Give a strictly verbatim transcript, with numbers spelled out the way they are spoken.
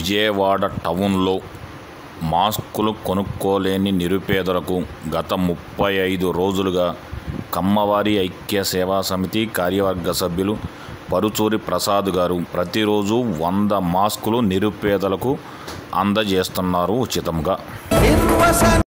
విజయవాడ టౌన్లో మాస్కులు కొనుక్కోలేని నిరుపేదలకు గత ముప్పై ఐదు రోజులుగా కమ్మవారి ఐక్య సేవా సమితి కార్యవర్గ సభ్యులు పరుచూరి ప్రసాద్ గారు ప్రతిరోజు వంద మాస్కులు నిరుపేదలకు అందజేస్తున్నారు ఉచితంగా.